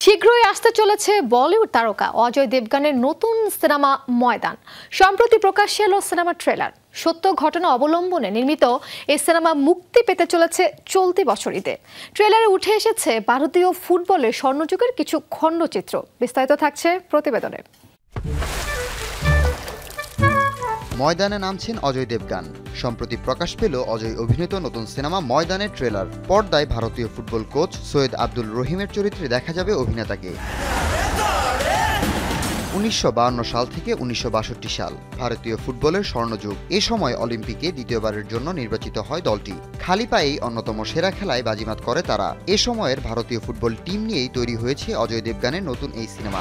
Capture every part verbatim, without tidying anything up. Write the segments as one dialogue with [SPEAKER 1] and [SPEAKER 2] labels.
[SPEAKER 1] শীঘ্রই আসতে চলেছে বলিউড তারকা অজয় দেবগানের নতুন সিনেমা ময়দান। সম্প্রতি প্রকাশ্যে এলো সিনেমার ট্রেলার। সত্য ঘটনা অবলম্বনে নির্মিত এই সিনেমা মুক্তি পেতে চলেছে চলতি বছর ঈদে। ট্রেলারে উঠে এসেছে ভারতীয় ফুটবলের স্বর্ণযুগের কিছু খণ্ডচিত্র। বিস্তারিত থাকছে প্রতিবেদনে।
[SPEAKER 2] ময়দানে নামছেন অজয় দেবগান। সম্প্রতি প্রকাশ পেল অজয় অভিনীত নতুন সিনেমা ময়দানের ট্রেলার। পর্দায় ভারতীয় ফুটবল কোচ সৈয়দ আব্দুল রহিমের চরিত্রে দেখা যাবে অভিনেতাকে। উনিশশো বাহান্ন সাল থেকে উনিশশো বাষট্টি সাল ভারতীয় ফুটবলের স্বর্ণযুগ। এ সময় অলিম্পিকে দ্বিতীয়বারের জন্য নির্বাচিত হয় দলটি। খালি পায়েই অন্যতম সেরা খেলায় বাজিমাত করে তারা। এ সময়ের ভারতীয় ফুটবল টিম নিয়েই তৈরি হয়েছে অজয় দেবগানের নতুন এই সিনেমা।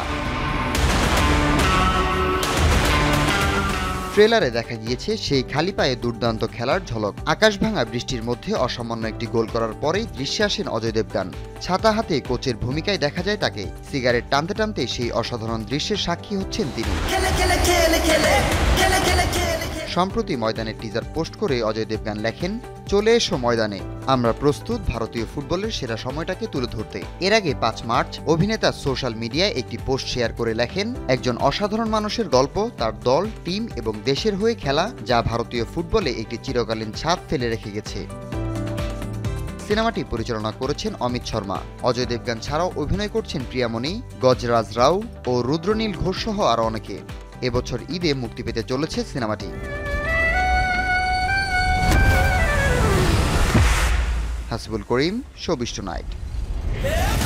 [SPEAKER 2] ট্রেলারে দেখা গিয়েছে সেই খালি পায়ে দুর্দান্ত খেলার ঝলক। আকাশভাঙা বৃষ্টির মধ্যে অসামান্য একটি গোল করার পরেই দৃশ্যে আসেন অজয় দেবগান। ছাতা হাতে কোচের ভূমিকায় দেখা যায় তাকে। সিগারেট টানতে টানতে সেই অসাধারণ দৃশ্যের সাক্ষী হচ্ছেন তিনি। সম্প্রতি ময়দানের টিজার পোস্ট করে অজয় দেবগান লেখেন, চলে এসো ময়দানে, আমরা প্রস্তুত ভারতীয় ফুটবলের সেরা সময়টাকে তুলে ধরতে। এর আগে পাঁচ মার্চ অভিনেতা সোশ্যাল মিডিয়ায় একটি পোস্ট শেয়ার করে লেখেন, একজন অসাধারণ মানুষের গল্প, তার দল, টিম এবং দেশের হয়ে খেলা, যা ভারতীয় ফুটবলে একটি চিরকালীন ছাপ ফেলে রেখে গেছে। সিনেমাটি পরিচালনা করেছেন অমিত শর্মা। অজয় দেবগান ছাড়াও অভিনয় করছেন প্রিয়ামণি, গজরাজ রাও ও রুদ্রনীল ঘোষ সহ আরও অনেকে। এবছর ঈদে মুক্তি পেতে চলেছে সিনেমাটি। Hasibul Karim, showbiz tonight.